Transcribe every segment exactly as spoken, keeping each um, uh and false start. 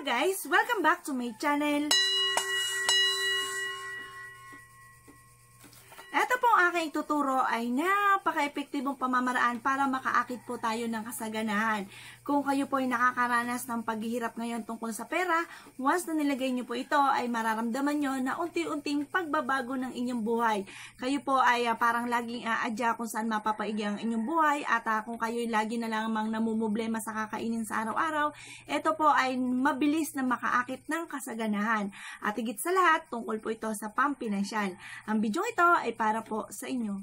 Hello guys! Welcome back to my channel. Ito pong aking tuturo ay napaka-epektibong pamamaraan para makaakit po tayo ng kasaganahan. Kung kayo po ay nakakaranas ng paghihirap ngayon tungkol sa pera, once na nilagay nyo po ito ay mararamdaman nyo na unti-unting pagbabago ng inyong buhay. Kayo po ay uh, parang laging aadya uh, kung saan mapapaigi ang inyong buhay at uh, kung kayo ay lagi na lamang namumblema sa kakainin sa araw-araw, ito po ay mabilis na makaakit ng kasaganahan. At higit sa lahat, tungkol po ito sa pampinansyal. Ang video ito ay para po sa inyo.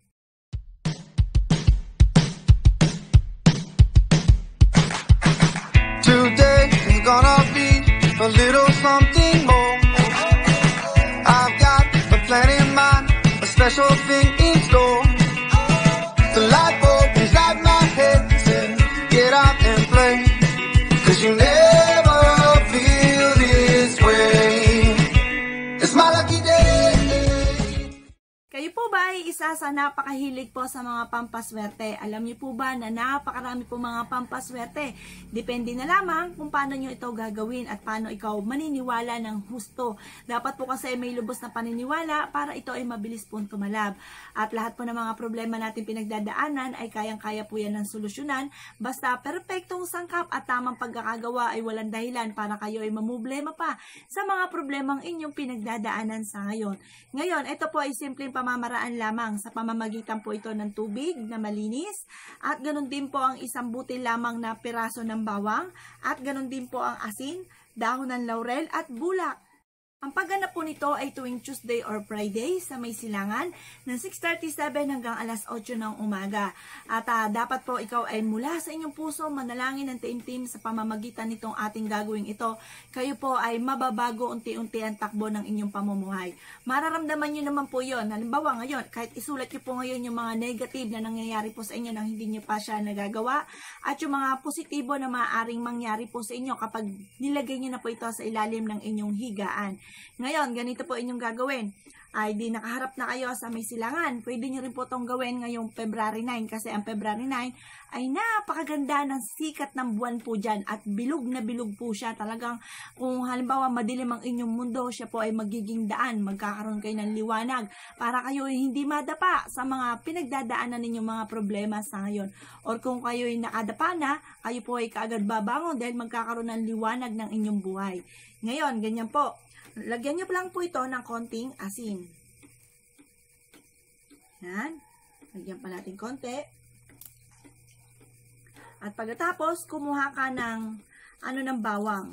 Today is gonna be a little something more. I've got a plan in mind, a special thing in store. The light bulb inside my head said, get out and play, 'cause you never feel this way. It's my lucky day. Kayo po ba ay isa sa napakahilig po sa mga pampaswerte? Alam niyo po ba na napakarami po mga pampaswerte? Depende na lamang kung paano nyo ito gagawin at paano ikaw maniniwala ng husto. Dapat po kasi may lubos na paniniwala para ito ay mabilis pong tumalab. At lahat po ng mga problema natin pinagdadaanan ay kayang-kaya po yan ng solusyonan. Basta perpektong sangkap at tamang pagkakagawa ay walang dahilan para kayo ay mamumblema pa sa mga problemang inyong pinagdadaanan sa ngayon. Ngayon, ito po ay simpleng pamamaraan lamang sa pamamagitan po ito ng tubig na malinis at ganun din po ang isang butil lamang na piraso ng bawang at ganun din po ang asin, dahon ng laurel at bulak. Ang pagganap po nito ay tuwing Tuesday or Friday sa may silangan ng six thirty-seven hanggang alas otso ng umaga. At uh, dapat po ikaw ay mula sa inyong puso manalangin ng taimtim sa pamamagitan nitong ating gagawin ito. Kayo po ay mababago unti-unti ang takbo ng inyong pamumuhay. Mararamdaman nyo naman po yon. Halimbawa ngayon, kahit isulat nyo po ngayon yung mga negative na nangyayari po sa inyo nang hindi nyo pa siya nagagawa at yung mga positibo na maaaring mangyari po sa inyo kapag nilagay nyo na po ito sa ilalim ng inyong higaan. Ngayon, ganito po inyong gagawin. Ay di nakaharap na kayo sa may silangan. Pwede nyo rin po itong gawin ngayong February nine kasi ang February nine ay napakaganda ng sikat ng buwan po dyan at bilog na bilog po siya. Talagang kung halimbawa madilim ang inyong mundo, siya po ay magiging daan. Magkakaroon kayo ng liwanag para kayo ay hindi madapa sa mga pinagdadaanan ninyong mga problema sa ngayon. Or kung kayo ay nakadapa na, kayo po ay kaagad babangon dahil magkakaroon ng liwanag ng inyong buhay. Ngayon, ganyan po. Lagyan nyo lang po ito ng konting asin. Yan. Lagyan pa natin konti. At pagkatapos, kumuha ka ng ano ng bawang.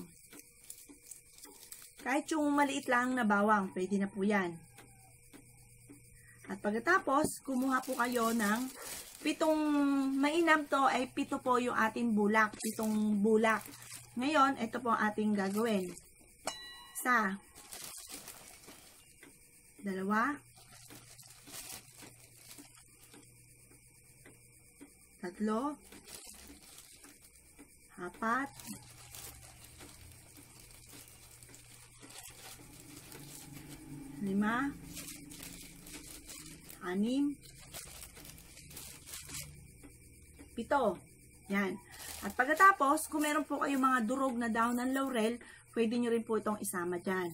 Kahit yung maliit lang na bawang, pwede na po yan. At pagkatapos, kumuha po kayo ng pitong mainam to ay pito po yung ating bulak. Pitong bulak. Ngayon, ito po ang ating gagawin. Isa. Dalawa, tatlo, apat, lima, anim, pito. Yan. At pagkatapos, kung meron po kayong mga durog na dahon ng laurel, pwede nyo rin po itong isama dyan.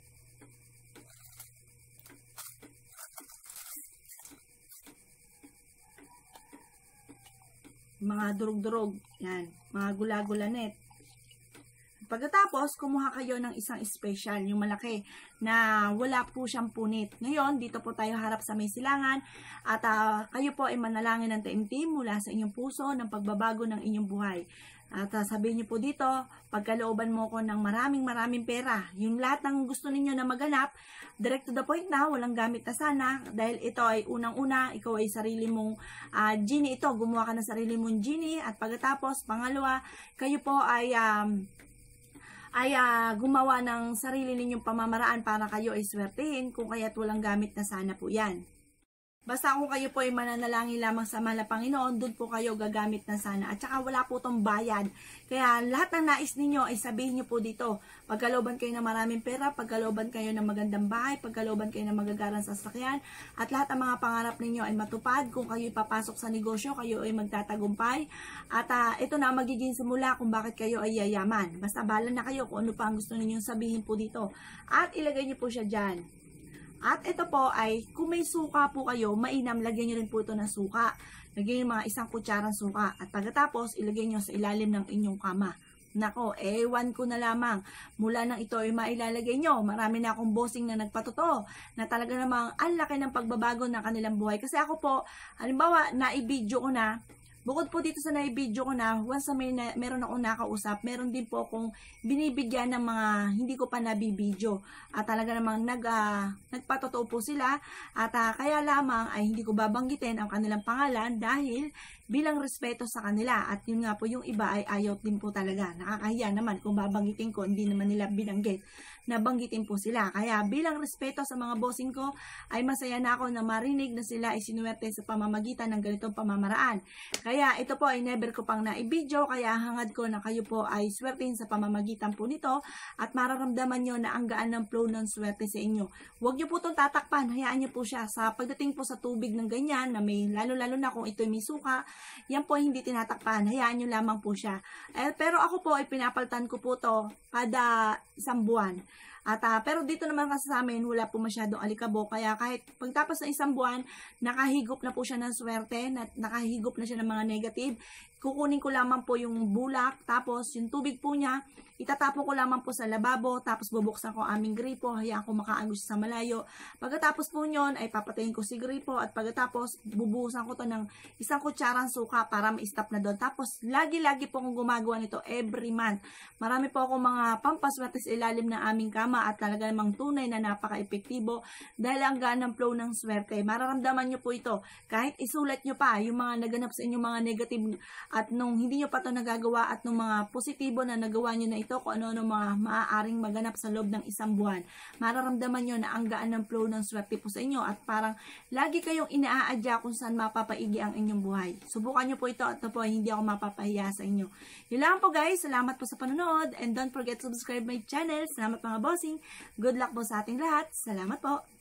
Mga durog-durog, yan, mga gula-gulanet. Pagkatapos, kumuha kayo ng isang special, yung malaki, na wala po siyang punit. Ngayon, dito po tayo harap sa may silangan, at uh, kayo po ay manalangin ng taimtim mula sa inyong puso ng pagbabago ng inyong buhay. At uh, sabihin niyo po dito, pagkalooban mo ko ng maraming maraming pera. Yung lahat ng gusto ninyo na maganap, direct to the point na, walang gamit na sana. Dahil ito ay unang-una, ikaw ay sarili mong uh, genie ito. Gumawa ka ng sarili mong genie. At pagkatapos, pangalawa, kayo po ay... Um, ay uh, gumawa ng sarili ninyong pamamaraan para kayo ay swertehin kung kaya't walang gamit na sana po yan. Basta kung kayo po ay mananalangin lamang sa mahal na Panginoon, doon po kayo gagamit na sana. At saka wala po itong bayad. Kaya lahat ng nais ninyo ay sabihin nyo po dito. Pagkalooban kayo ng maraming pera, pagkalooban kayo ng magandang bahay, pagkalooban kayo ng magagarang sasakyan, at lahat ng mga pangarap ninyo ay matupad. Kung kayo ipapasok sa negosyo, kayo ay magtatagumpay. At uh, ito na magiging simula kung bakit kayo ay yayaman. Basta bahala na kayo kung ano pa ang gusto ninyong sabihin po dito. At ilagay nyo po siya dyan. At ito po ay, kung may suka po kayo, mainam, lagyan nyo rin po ito ng suka. Lagyan nyo mga isang kutsarang suka. At pagkatapos, ilagay nyo sa ilalim ng inyong kama. Nako, ewan ko na lamang. Mula nang ito ay mailalagay nyo. Marami na akong bossing na nagpatotoo. Na talaga namang ang laki ng pagbabago ng kanilang buhay. Kasi ako po, halimbawa, naibidyo ko na. Bukod po dito sa naibidyo ko na, once na may na, meron akong nakausap, meron din po akong binibigyan ng mga hindi ko pa nabibidyo. At talaga namang nag, uh, nagpatotoo po sila. At uh, kaya lamang ay hindi ko babanggitin ang kanilang pangalan dahil bilang respeto sa kanila. At yun nga po, yung iba ay ayaw din po talaga. Nakakahiya naman kung babanggitin ko, hindi naman nila binanggit. Nabanggitin po sila. Kaya bilang respeto sa mga bossing ko, ay masaya na ako na marinig na sila ay sinuwerte sa pamamagitan ng ganitong pamamaraan. Kaya ito po ay never ko pang naibidyo, kaya hangad ko na kayo po ay swertein sa pamamagitan po nito at mararamdaman nyo na ang gaan ng flow ng swerte sa inyo. Huwag nyo po itong tatakpan, hayaan nyo po siya. Sa pagdating po sa tubig ng ganyan, na may lalo-lalo na kung ito may suka, yan po hindi tinatakpan, hayaan nyo lamang po siya. Eh, pero ako po ay pinapaltan ko po to kada isang buwan. At, uh, pero dito naman kasi sa amin, wala po masyadong alikabok. Kaya kahit pagtapos ng isang buwan, nakahigop na po siya ng swerte, na, nakahigop na siya ng mga negative. Kukunin ko lamang po yung bulak, tapos yung tubig po niya, itatapon ko lamang po sa lababo, tapos bubuksan ko aming gripo, hayaan ko makaagos sa malayo. Pagkatapos po nyon, ay papatayin ko si gripo, at pagkatapos, bubuhusan ko to ng isang kutsarang suka para ma-stop na doon. Tapos, lagi-lagi po akong gumagawa nito every month. Marami po akong mga pampaswerte sa ilalim ng aming kama, at talaga namang tunay na napaka-epektibo dahil ang ganang flow ng swerte. Mararamdaman nyo po ito. Kahit isulat nyo pa yung mga naganap sa inyong mga negative at nung hindi nyo pa ito nagagawa at nung mga positibo na nagawa nyo na ito, kung ano-ano mga maaaring maganap sa loob ng isang buwan. Mararamdaman nyo na ang gaan ng flow ng swerte po sa inyo at parang lagi kayong inaaadya kung saan mapapaigi ang inyong buhay. Subukan nyo po ito at ito po hindi ako mapapahiya sa inyo. Yun lang po guys. Salamat po sa panonood and don't forget to subscribe my channel. Salamat mga bossing. Good luck po sa ating lahat. Salamat po.